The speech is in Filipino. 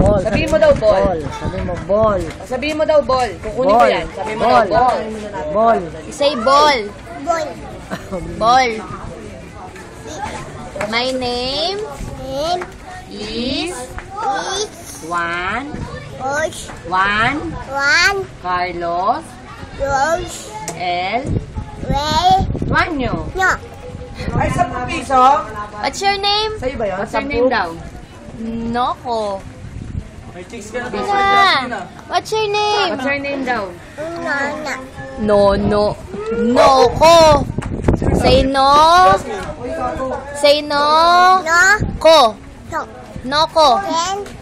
Ball. Sabihin mo daw, ball. Sabihin mo, ball. Sabihin mo daw, ball. Kukunin ko yan. Sabihin mo daw, ball. Ball. Say ball. Ball. Ball. My name Name is is Juan. One Carlos Rose El Ray Juanyo. No. Ay, 10 piso. What's your name? Sa'yo ba yun? What's your name daw? Noko. May chicks ka na Tina. What's your name? What's your name daw? Nana. No. Noko. Say no. Say no. No. Ko. No. Noko. Ten